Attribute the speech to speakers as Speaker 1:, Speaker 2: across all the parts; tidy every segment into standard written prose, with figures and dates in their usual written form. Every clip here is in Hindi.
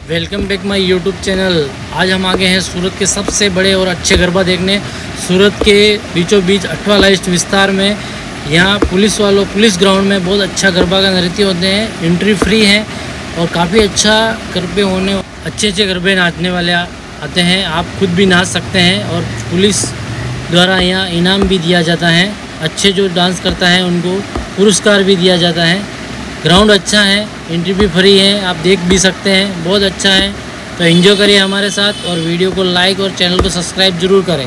Speaker 1: Welcome back my YouTube channel. आज हम आ गए हैं सूरत के सबसे बड़े और अच्छे गरबा देखने। सूरत के बीचों बीच अठवा लाइस्ट विस्तार में यहाँ पुलिस ग्राउंड में बहुत अच्छा गरबा का नृत्य होते हैं। एंट्री फ्री है और काफ़ी अच्छा गरबे होने, अच्छे गरबे नाचने वाले आते हैं। आप खुद भी नाच सकते हैं और पुलिस द्वारा यहाँ इनाम भी दिया जाता है। अच्छे जो डांस करता है उनको पुरस्कार भी दिया जाता है। ग्राउंड अच्छा है, एंट्री भी फ्री है, आप देख भी सकते हैं, बहुत अच्छा है। तो एंजॉय करिए हमारे साथ और वीडियो को लाइक और चैनल को सब्सक्राइब ज़रूर करें।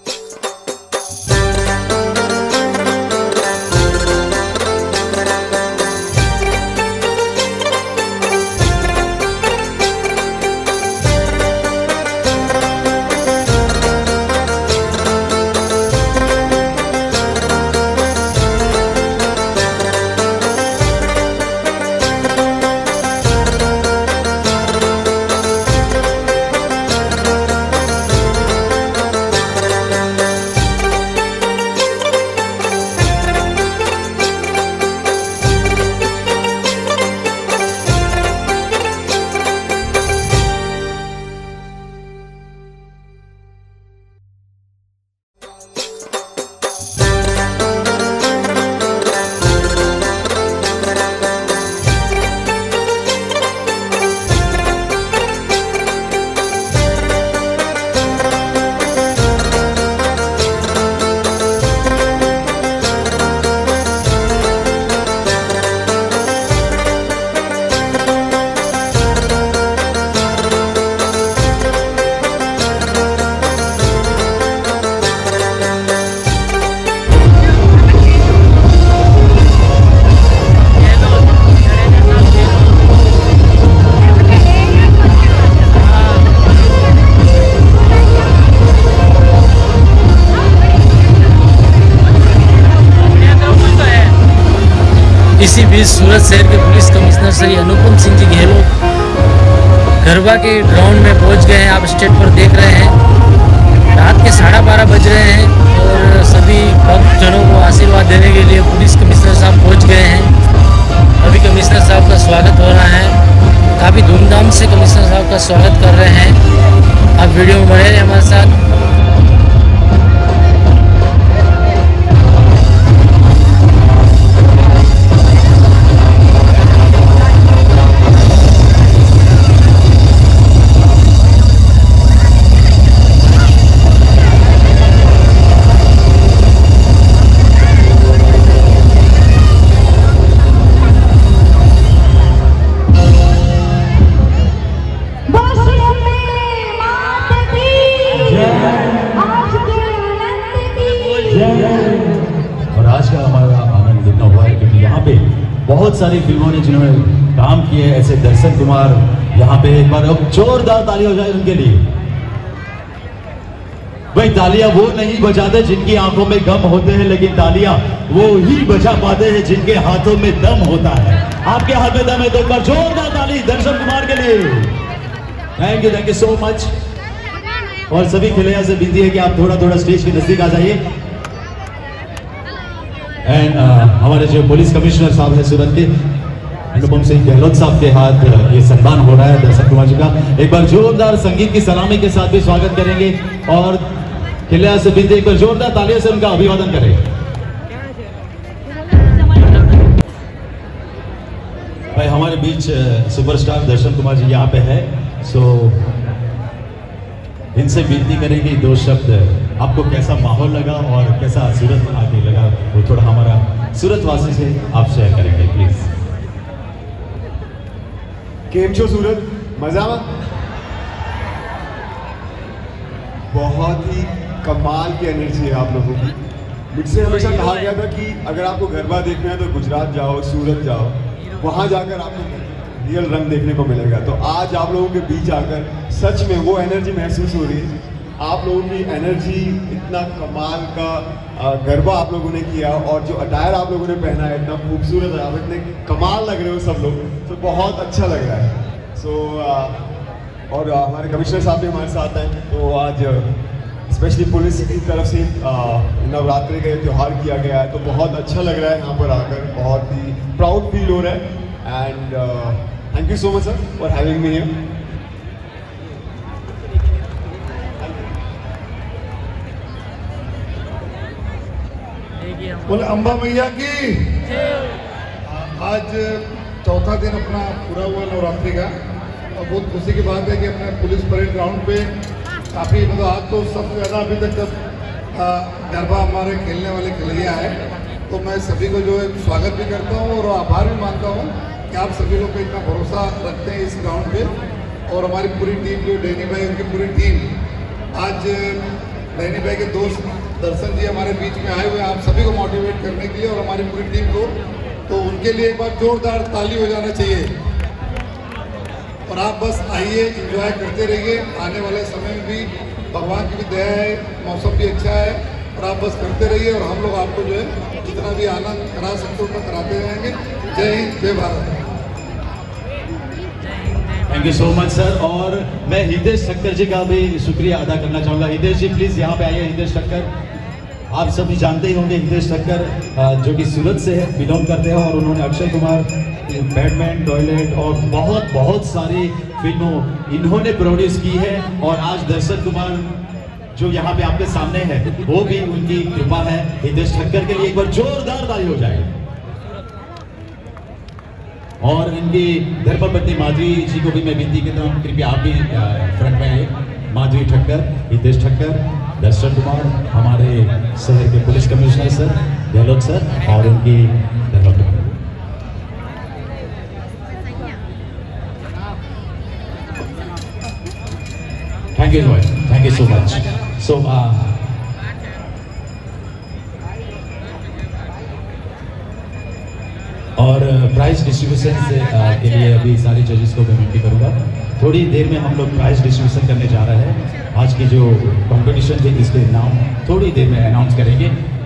Speaker 1: इसी बीच सूरत शहर के पुलिस कमिश्नर श्री अनुपम सिंह जी गहलोत गरबा के ग्राउंड में पहुंच गए हैं। आप स्टेज पर देख रहे हैं, रात के 12:30 बज रहे हैं और सभी भक्तजनों को आशीर्वाद देने के लिए पुलिस कमिश्नर साहब पहुंच गए हैं। अभी कमिश्नर साहब का स्वागत हो रहा है, काफ़ी धूमधाम से कमिश्नर साहब का स्वागत कर रहे हैं। आप वीडियो में बने रहे हमारे साथ।
Speaker 2: और आज का हमारा आनंद इतना हुआ है क्योंकि यहाँ पे बहुत सारी फिल्मों ने जिन्होंने काम किए, ऐसे दर्शन कुमार यहाँ पे एक बार अब जोरदार ताली हो जाए उनके लिए। भाई तालियां वो नहीं बजाते जिनकी आंखों में गम होते हैं, लेकिन तालियां वो ही बजा पाते हैं जिनके हाथों में दम होता है। आपके हाथ में दम है तो एक बार जोरदार ताली दर्शन कुमार के लिए। Thank you so much. और सभी खिलैया से विनती है कि आप थोड़ा स्टेज के नजदीक आ जाइए। एंड हमारे जो पुलिस कमिश्नर साहब हैं सूरत के, अनुपम सिंह गहलोत साहब के हाथ ये सम्मान हो रहा है दर्शन कुमार जी का। एक बार जोरदार संगीत की सलामी के साथ भी स्वागत करेंगे और खिलैया से विनती एक बार जोरदार तालियों से उनका अभिवादन करें। भाई हमारे बीच सुपरस्टार दर्शन कुमार जी यहाँ पे है, सो इनसे विनती करेंगे 2 शब्द आपको कैसा माहौल लगा और कैसा सूरत आके लगा वो थोड़ा हमारा सूरत वासी से आप शेयर करेंगे प्लीज।
Speaker 3: केम छो सूरत, मजा में बहुत ही कमाल की एनर्जी है आप लोगों की। मुझसे हमेशा कहा गया था कि अगर आपको गरबा देखना है तो गुजरात जाओ, सूरत जाओ, वहां जाकर आपको रियल रंग देखने को मिलेगा। तो आज आप लोगों के बीच आकर सच में वो एनर्जी महसूस हो रही है। आप लोगों की एनर्जी, इतना कमाल का गरबा आप लोगों ने किया और जो अटायर आप लोगों ने पहना है इतना खूबसूरत है, आप इतने कमाल लग रहे हो सब लोग, तो बहुत अच्छा लग रहा है। सो और हमारे कमिश्नर साहब भी हमारे साथ हैं, तो आज स्पेशली पुलिस की तरफ से नवरात्रि का त्यौहार किया गया है, तो बहुत अच्छा लग रहा है यहाँ पर आकर, बहुत ही प्राउड फील हो रहा है। And thank you so much sir for having me here.
Speaker 4: बोले अम्बा मैया की। आज चौथा दिन अपना पूरा हुआ नवरात्रि का, और बहुत खुशी की बात है कि अपने पुलिस परेड ग्राउंड पे काफ़ी मतलब आज तो सबसे ज़्यादा अभी तक गरबा हमारे खेलने वाले खिलैया है। तो मैं सभी को जो है स्वागत भी करता हूँ और आभार भी मानता हूँ कि आप सभी लोग पे इतना भरोसा रखते हैं इस ग्राउंड पे। और हमारी पूरी टीम जो डैनी भाई उनकी पूरी टीम, आज डैनी भाई के दोस्त दर्शन जी हमारे बीच में आए हुए हैं आप सभी को मोटिवेट करने के लिए और हमारी पूरी टीम को, तो उनके लिए एक बार जोरदार ताली हो जाना चाहिए। और आप बस आइए, एंजॉय करते रहिए। आने वाले समय में भी भगवान की भी दया है, मौसम भी अच्छा है, और आप बस करते रहिए और हम लोग आपको जो है जितना भी आनंद करा सकते उतना कराते रहेंगे। जय हिंद, जय Bharat.
Speaker 2: Thank you so much sir. और मैं हितेश ठक्कर जी का भी शुक्रिया अदा करना चाहूँगा। हितेश जी प्लीज़ यहाँ पे आइए। हितेश ठक्कर, आप सभी जानते ही होंगे हितेश ठक्कर जो कि सूरत से बिलोंग करते हैं, और उन्होंने अक्षय कुमार, बैटमैन, टॉयलेट और बहुत सारी फिल्मों इन्होंने प्रोड्यूस की है। और आज दर्शन कुमार जो यहाँ पे आपके सामने है वो भी उनकी कृपा है। हितेश ठक्कर के लिए एक बार जोरदार ताली हो जाए। और इनकी धर्मपत्नी माधुरी जी को भी मैं विनती करता हूँ, कृपया आप भी फ्रंट में आइए। माधुरी ठक्कर, हितेश ठक्कर, दर्शन कुमार, हमारे शहर के police commissioner sir, Gehlot sir, और उनकी धर्मपत्नी। Thank you so much. So और प्राइज डिस्ट्रीब्यूशन के लिए अभी सारे जजेस को विनती करूंगा। थोड़ी देर में हम लोग प्राइज डिस्ट्रीब्यूशन करने जा रहे हैं। आज की जो कंपटीशन थी इसके नाम थोड़ी देर में अनाउंस करेंगे।